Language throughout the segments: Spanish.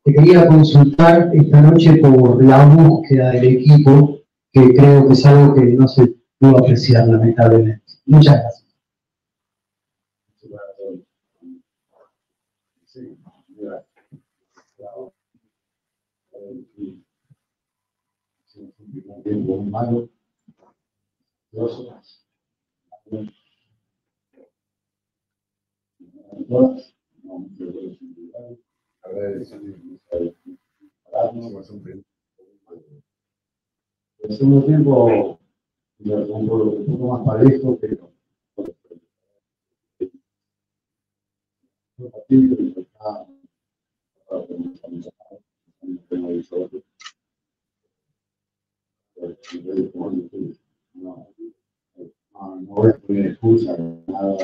Te quería consultar esta noche por la búsqueda del equipo, que creo que es algo que no se pudo apreciar, lamentablemente. Muchas gracias. El segundo tiempo, un poco más parejo, pero no voy a poner excusa, nada.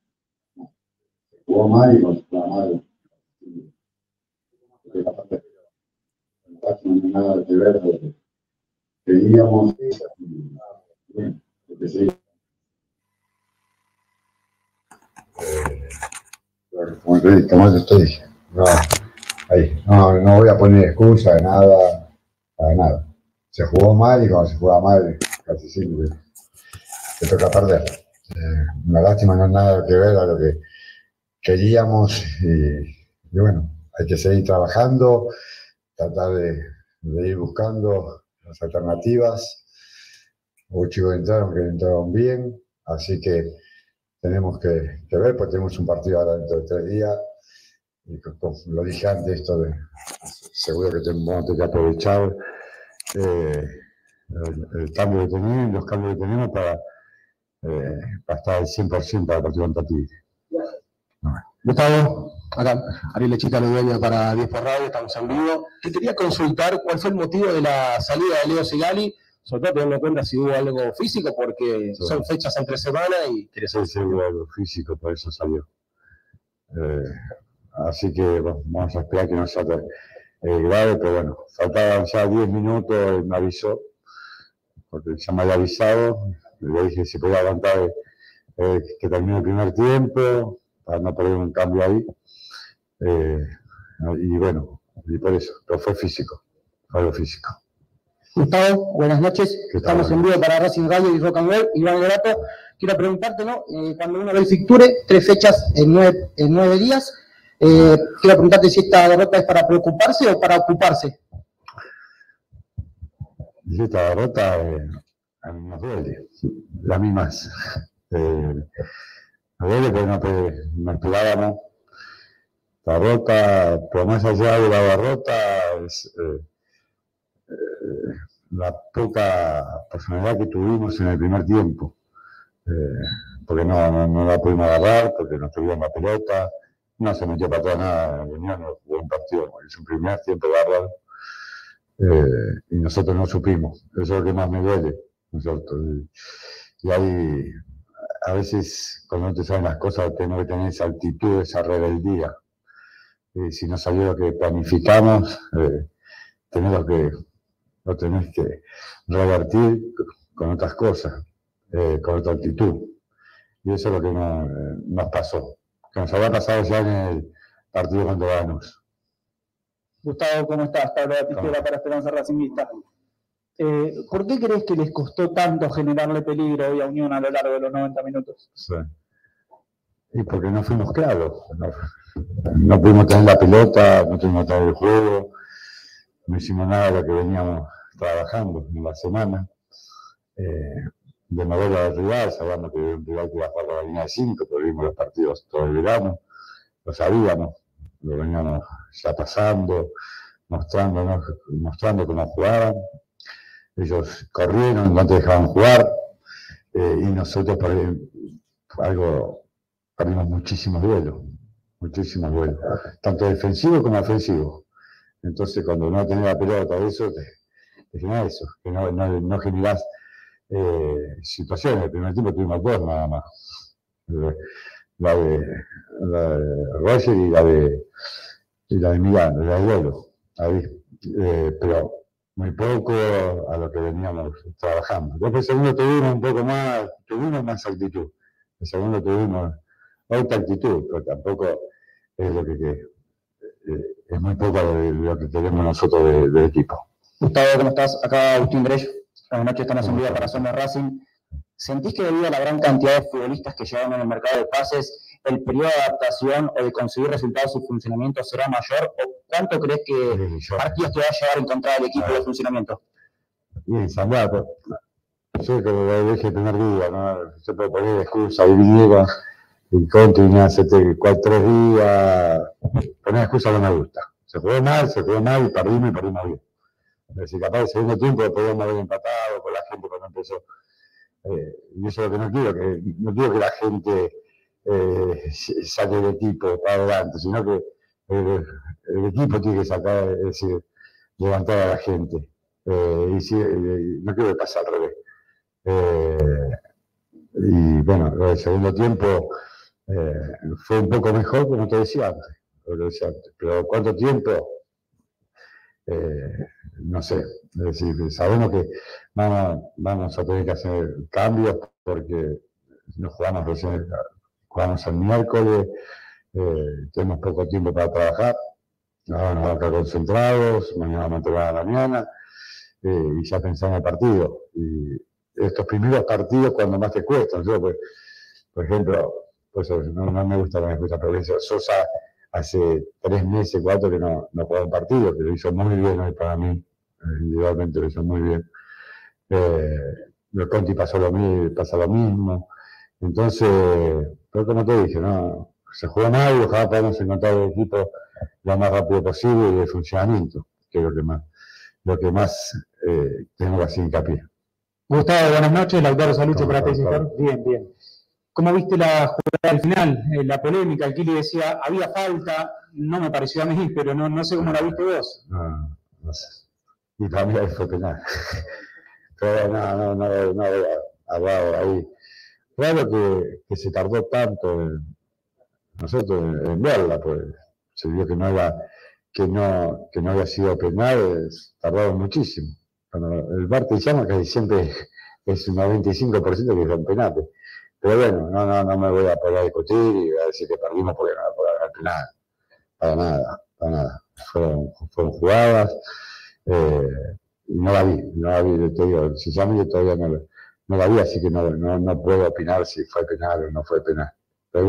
Jugó mal y nos jugó mal. No tiene nada que ver con lo que queríamos. Bueno, lo que sí. Como te estoy diciendo, no voy a poner excusa de nada, para nada. Se jugó mal y cuando se juega mal, casi siempre te toca perder. Una lástima, no es nada que ver a lo que queríamos y bueno, hay que seguir trabajando, tratar de ir buscando las alternativas. Hubo chicos que entraron bien, así que tenemos que ver, porque tenemos un partido ahora dentro de 3 días. Y como lo dije antes, seguro que tenemos que aprovechar el cambio que tenemos, los cambios que tenemos para estar al 100% para el partido contra Tigre. Gustavo, acá Ariel Lechita Ludueña para 10 por Radio, estamos en vivo. Te quería consultar cuál fue el motivo de la salida de Leo Sigali, sobre todo teniendo en cuenta si hubo algo físico, porque son fechas entre semana y quería saber si hubo algo físico, por eso salió. Así que bueno, vamos a esperar que no sea grave, pero bueno, faltaban ya 10 minutos, y me avisó, porque ya me había avisado, le dije si podía aguantar que termine el primer tiempo, para no perder un cambio ahí. Y bueno, y por eso, pero fue físico, fue algo físico. Gustavo, buenas noches. Estamos en vivo para Racing Radio y Rock and Roll. Iván Grato, quiero preguntarte, ¿no? Cuando uno ve el fixture, 3 fechas en 9 días, quiero preguntarte si esta derrota es para preocuparse o para ocuparse. Y esta derrota a mí nos duele, a mí más. Me duele porque no esperábamos la derrota, pero más allá de la derrota es la poca personalidad que tuvimos en el primer tiempo, porque no la pudimos agarrar, porque no tuvimos la pelota, no se metió para atrás nada, Unión no jugó un partido, hizo un primer tiempo bárbaro, y nosotros no supimos, eso es lo que más me duele, nosotros. Y ahí, a veces, cuando no te saben las cosas, tenemos que tener esa actitud, esa rebeldía. Si no salió lo que planificamos, lo tenés que revertir con otras cosas, con otra actitud. Y eso es lo que nos pasó, que nos había pasado ya en el partido contra Lanús. Gustavo, ¿cómo estás? Pablo Batistera para Esperanza Racingista. ¿Por qué crees que les costó tanto generarle peligro hoy a Unión a lo largo de los 90 minutos? Sí. Y porque no fuimos claros. No pudimos tener la pelota, no pudimos tener el juego, no hicimos nada de lo que veníamos trabajando en la semana. De mover al rival, sabíamos que era un rival que iba a jugar la línea de 5, pero vimos los partidos todo el verano, lo sabíamos, lo veníamos ya pasando, mostrando cómo jugaban. Ellos corrieron, no te dejaban jugar, y nosotros perdimos muchísimos duelos, tanto defensivos como ofensivos. Entonces, cuando no tenés la pelota, eso te genera eso, que no generás situaciones. El primer tiempo tuvimos 2 nada más, la de Roger y la de Milán, la de Duelo, ahí, pero muy poco a lo que veníamos trabajando. Después el segundo tuvimos más actitud. El segundo tuvimos otra actitud, pero tampoco es lo que es muy poco de lo que tenemos nosotros del equipo. Gustavo, ¿cómo estás? Acá Agustín Dresch. Buenas noches, estamos en vivo para Somos Racing. ¿Sentís que debido a la gran cantidad de futbolistas que llegaron en el mercado de pases, el periodo de adaptación o de conseguir resultados y funcionamiento será mayor? ¿O cuánto crees que partidos te va a llevar a encontrar el equipo de funcionamiento? Bien, Zambrano. Yo creo que lo dije el primer día, ¿no? Se puede poner excusa y viniera y Conti venía hace 3 días. Poner excusa no me gusta. Se jugó mal y perdimos bien. Es decir, capaz el segundo tiempo podíamos haber empatado con la gente cuando empezó. Y eso es lo que no quiero que la gente saque el equipo para adelante, sino que el equipo tiene que sacar, es decir, levantar a la gente. Y si, no quiero que pase al revés. Y bueno, el segundo tiempo fue un poco mejor, como te decía antes. Pero ¿cuánto tiempo? No sé. Es decir, sabemos que vamos a tener que hacer cambios porque nos jugamos el miércoles, tenemos poco tiempo para trabajar, ahora nos vamos a quedar concentrados, mañana vamos a entrenar a la mañana y ya pensamos en el partido. Y estos primeros partidos cuando más te cuestan. Yo, pues, por ejemplo, pues no me gusta la respuesta, pero Sosa hace 3 meses, 4 que no jugaba un partido, que lo hizo muy bien hoy para mí, individualmente lo hizo muy bien. El Conti pasa lo mismo. Entonces, pero como te dije, ¿no? Se juega mal y ojalá podamos encontrar el equipo lo más rápido posible y el funcionamiento, que es lo que más tengo que hacer hincapié. Gustavo, buenas noches. Lautaro Salucho para TCR. Bien. ¿Cómo viste la jugada al final? La polémica, el Kili decía, había falta, no me pareció a mí, pero no sé cómo la viste vos. No sé. Y para mí fue penal. Pero no voy a hablar ahí. Claro que se tardó tanto en verla, pues se vio que no había sido penal, tardaron muchísimo. Bueno, el VAR te llama casi siempre es un 95% que son penales. Pero bueno, no me voy a poder discutir y voy a decir que perdimos porque no podía ganar penal. Para nada. Fueron jugadas. Y no la vi, te digo, sinceramente todavía no la vi, así que no puedo opinar si fue penal o no fue penal. Pero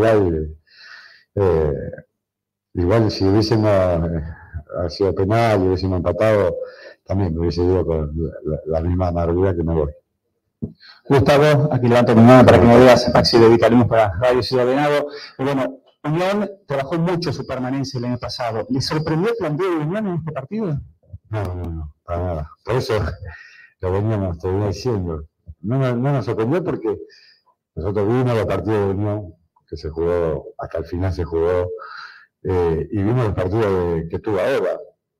igual si hubiésemos sido penal y hubiésemos empatado, también me hubiese ido con la misma amargura que me voy. Gustavo, aquí levanto mi mano para que me veas, Maxi de Vitalimus para Radio Ciudad Venado. Y bueno, Unión trabajó mucho su permanencia el año pasado. ¿Le sorprendió el planteo de Unión en este partido? No, para nada. Por eso lo veníamos diciendo. No nos sorprendió porque nosotros vimos los partidos de Unión que se jugó, hasta el final se jugó, y vimos los partidos que tuvo ahora,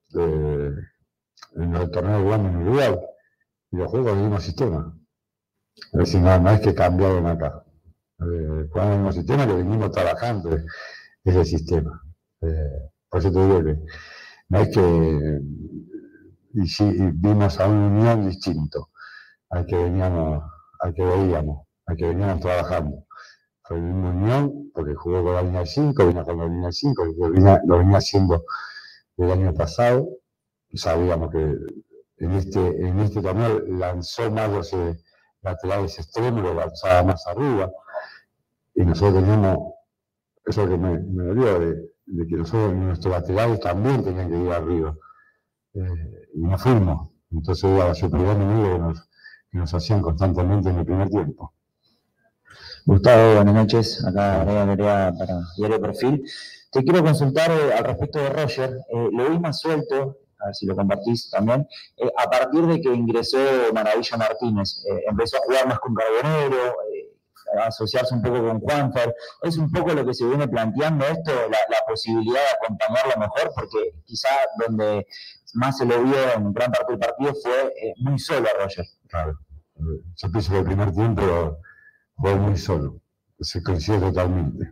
en el torneo de Guam en Uruguay, y los juegos del mismo sistema. Es decir, no es que cambiaron acá. Jugamos el mismo sistema que venimos trabajando ese sistema. Por eso te digo que no es que vimos a una Unión distinto al que veníamos trabajando. Fue una Unión porque jugó con la línea 5, venía con la línea 5, lo venía haciendo el año pasado. Sabíamos que en este torneo lanzó más los laterales extremos, lo lanzaba más arriba, y nosotros teníamos, eso que me dolió, de que nuestros laterales también tenían que ir arriba, y no fuimos. Entonces era la superioridad enemiga que nos hacían constantemente en el primer tiempo. Gustavo, buenas noches, acá Nerea para Diario Perfil. Te quiero consultar al respecto de Roger, lo vi más suelto, a ver si lo compartís también, a partir de que ingresó Maravilla Martínez, empezó a jugar más con Carbonero, a asociarse un poco con Juanfer. Es un poco lo que se viene planteando esto, la posibilidad de acompañarlo mejor, porque quizá donde más se lo vio en gran parte del partido fue muy solo a Roger. Claro, yo pienso que el primer tiempo jugó muy solo, se coincide totalmente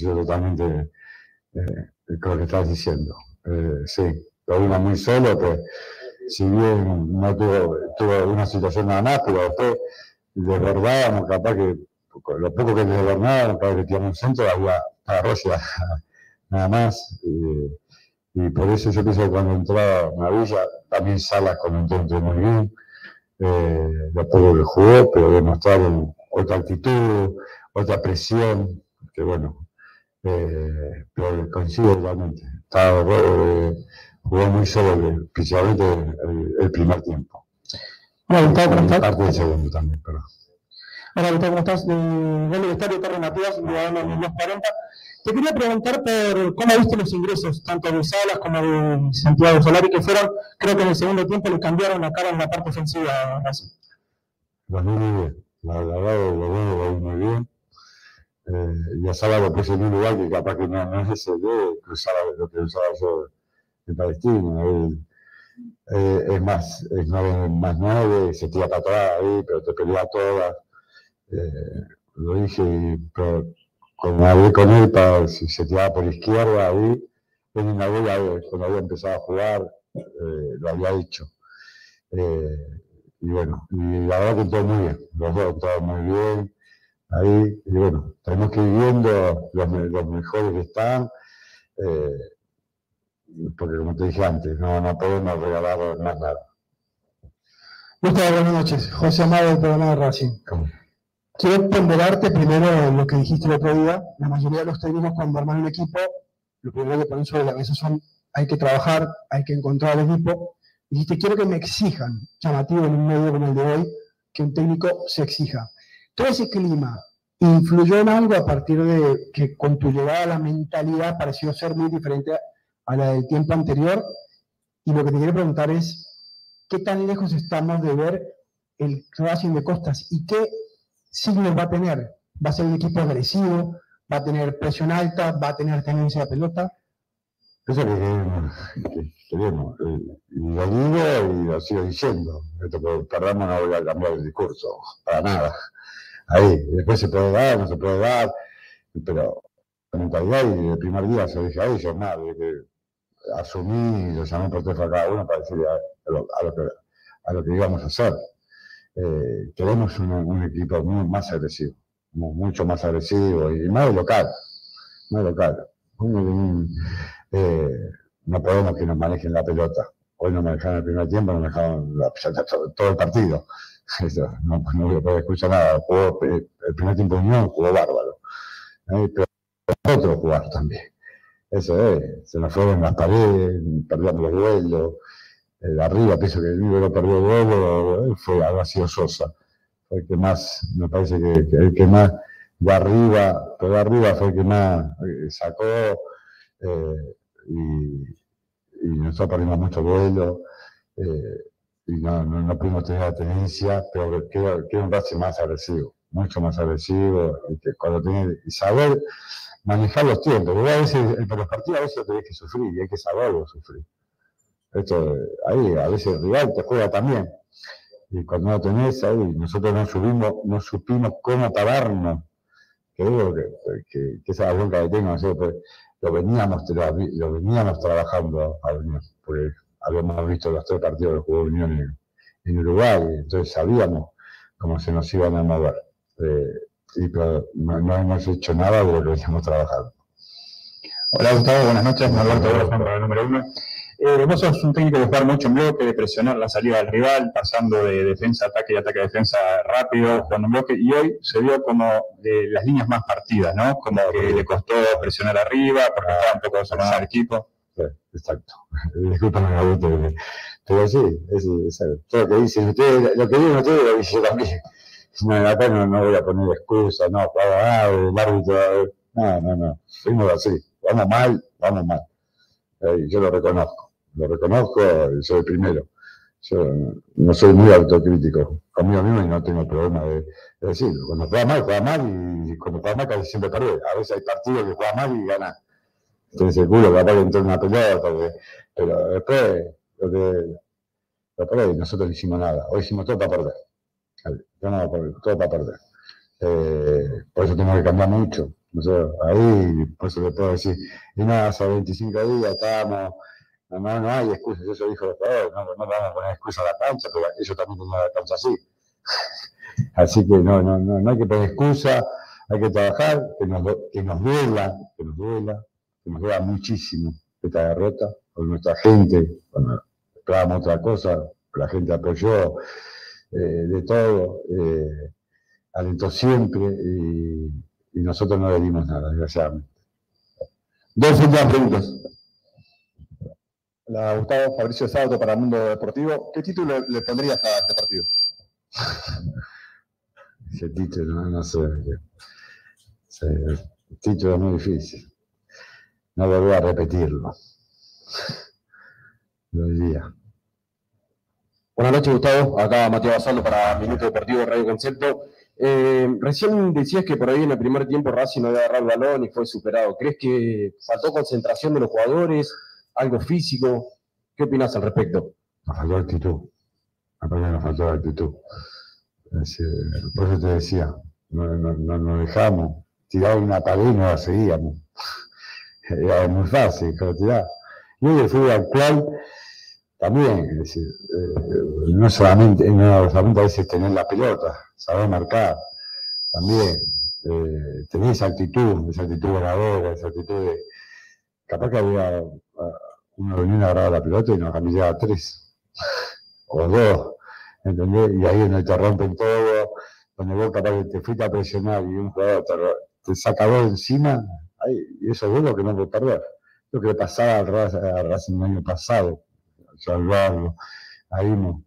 con lo que estás diciendo. Sí, lo vimos muy solo, pues si bien no tuvo una situación nada más, pero después desbordábamos, capaz que lo poco que desbordábamos, capaz que tiramos un centro, había para Roger nada más, y Y por eso yo pienso que cuando entraba Navilla, también Salas entró muy bien. Lo poco que jugó, pero demostraron otra actitud, otra presión, que bueno, pero coincido totalmente. Jugó muy solo, principalmente el primer tiempo. Hola, Gustavo, ¿cómo estás? Parte del segundo también, perdón. Hola, Gustavo, ¿cómo estás? Gol del Estadio Torre Matías, jugando en 240. Te quería preguntar por cómo viste los ingresos, tanto de Salas como de Santiago Solari, que fueron, creo que en el segundo tiempo le cambiaron la cara en la parte ofensiva. Los vi muy bien, la verdad lo vi muy bien. Y a Salas lo puse en un lugar que capaz que no es ese de cruzar lo que usaba yo en Palestina. Es más 9, se tira para atrás ahí, pero te pelea todas. Lo dije, pero cuando hablé con él para si se tiraba por izquierda ahí, en una vez cuando había empezado a jugar, lo había hecho. Y bueno, y la verdad que todo muy bien, los dos todo muy bien. Ahí, y bueno, tenemos que ir viendo los mejores que están, porque como te dije antes, no podemos regalar más nada. Gustavo, buenas noches. José Amado del programa de Racing. ¿Cómo? Quiero ponderarte primero lo que dijiste el otro día. La mayoría de los técnicos cuando arman un equipo, lo primero que ponen sobre la mesa son hay que trabajar, hay que encontrar al equipo. Dijiste, quiero que me exijan, llamativo en un medio como el de hoy, que un técnico se exija. Todo ese clima influyó en algo a partir de que con tu llegada la mentalidad pareció ser muy diferente a la del tiempo anterior. Y lo que te quiero preguntar es, ¿qué tan lejos estamos de ver el Racing de Costas? ¿Y qué signos va a tener? ¿Va a ser un equipo agresivo? ¿Va a tener presión alta? ¿Va a tener tenencia de pelota? Eso es lo que queremos. Y lo digo y lo sigo diciendo. Esto que perdamos no voy a cambiar el discurso, para nada. Ahí, después se puede dar, no se puede dar, pero la mentalidad, y el primer día se lo dije a ellos, nada, de que asumí y lo llamé por teléfono a cada uno para decirle a lo que íbamos a hacer. Queremos un equipo más agresivo, mucho más agresivo y más local. No podemos que nos manejen la pelota. Hoy nos manejaron el primer tiempo, nos manejaron todo el partido. Eso, no voy a poder escuchar nada. Jugó, el primer tiempo de Unión jugó bárbaro. Pero otro jugar también. Eso es, se nos fueron las paredes, perdíamos los duelos. Arriba, pienso que el único que perdió el duelo fue algo así Sosa. Fue el que más, me parece que el que más de arriba, pero de arriba fue el que más sacó. Y nosotros perdimos mucho vuelo y no pudimos tener la tenencia, pero quiero un Racing más agresivo, mucho más agresivo, y que cuando tenés, y saber manejar los tiempos, porque a veces, en los partidos a veces tenés que sufrir y hay que saberlo sufrir. Esto, ahí a veces el rival te juega también, y cuando no tenés ahí, nosotros no supimos cómo pararnos, que digo que esa bronca que tengo, pues, lo veníamos trabajando a Unión, porque habíamos visto los 3 partidos que jugó Unión en Uruguay, entonces sabíamos cómo se nos iban a mover. Pero no hemos hecho nada de lo que veníamos trabajando. Hola Gustavo, buenas noches, Alberto Borja, para el número 1. Vos sos un técnico de jugar mucho en bloque, de presionar la salida del rival, pasando de defensa a ataque y ataque a defensa rápido, jugando en bloque, y hoy se vio como las líneas más partidas, ¿no? Como que le costó presionar arriba, porque estaba un poco desordenado el equipo. Sí, exacto. Discúlpame, Augusto, pero sí, es todo lo que dicen ustedes, lo que digan ustedes lo dije yo también. No, acá no voy a poner excusas, no, el árbitro, no, fuimos así, vamos mal. Yo lo reconozco, y soy el primero. Yo no soy muy autocrítico conmigo mismo y no tengo problema de decirlo. Cuando juega mal y cuando juega mal casi siempre perdés. A veces hay partidos que juega mal y gana. Tienes el culo capaz que entró en una pelota, pero después nosotros no hicimos nada. Hoy hicimos todo para perder. Todo para perder. Por eso tenemos que cambiar mucho. Nosotros, ahí, por eso le puedo decir, y nada, hace 25 días estábamos, no hay excusas, eso dijo el jugador, no vamos a poner excusas a la cancha, pero ellos también tenían la cancha así. Así que no hay que poner excusa, hay que trabajar, que nos duela muchísimo, esta derrota, con nuestra gente, cuando esperábamos otra cosa, la gente apoyó de todo, alentó siempre y nosotros no le dimos nada, desgraciadamente. Dos últimas preguntas. Hola, Gustavo, Fabricio Sábato para el Mundo Deportivo. ¿Qué título le pondrías a este partido? Ese título, no sé. El título es muy difícil. No volví a repetirlo. Lo diría. Buenas noches, Gustavo. Acá Matías Basaldo para Minuto Deportivo Radio Concepto. Recién decías que por ahí en el primer tiempo Racing no había agarrado el balón y fue superado. ¿Crees que faltó concentración de los jugadores? ¿Algo físico? ¿Qué opinas al respecto? Nos faltó actitud. Apenas nos faltó actitud. Por eso te decía, no nos dejamos. Tiraba una pared y no la seguíamos. Era muy fácil, pero tirar. Y hoy el fútbol actual también, es decir, no solamente a veces tener la pelota, saber marcar, también tener esa actitud ganadora, esa actitud de. Capaz que había uno venía a agarrar la pelota y nos cambiaba 3 o 2, ¿entendés? Y ahí es donde te rompen todo, donde vos capaz que te fuiste a presionar y un jugador te saca 2 encima, y eso es lo que no puedo perder. Lo que le pasaba a Racing el año pasado, salvarlo, ahí no,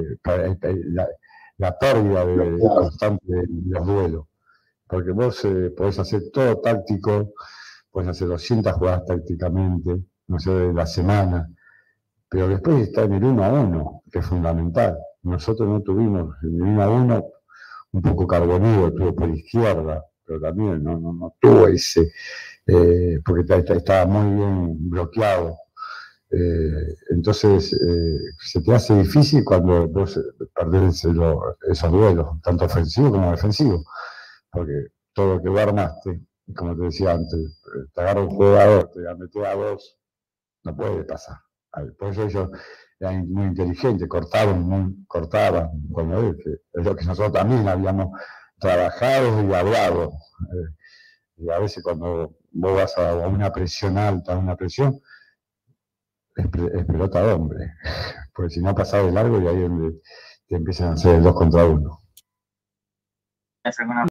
la pérdida constante de los duelos, porque vos podés hacer todo táctico, podés hacer 200 jugadas tácticamente, no sé, de la semana, pero después está en el 1 a 1, que es fundamental. Nosotros no tuvimos en el 1 a 1, un poco Carbonero tuvo por izquierda, pero también no tuvo ese, porque estaba muy bien bloqueado. Entonces se te hace difícil cuando vos perdés esos duelos, tanto ofensivos como defensivos, porque todo lo que vos armaste, como te decía antes, te agarra un jugador, te mete a 2, no puede pasar. Por eso ellos eran muy inteligentes, cortaban, cuando es lo que nosotros también habíamos trabajado y hablado. Y a veces cuando vos vas a una presión alta, a una presión, es pelota de hombre, porque si no pasás de largo y ahí es donde te empiezan a hacer el 2 contra 1.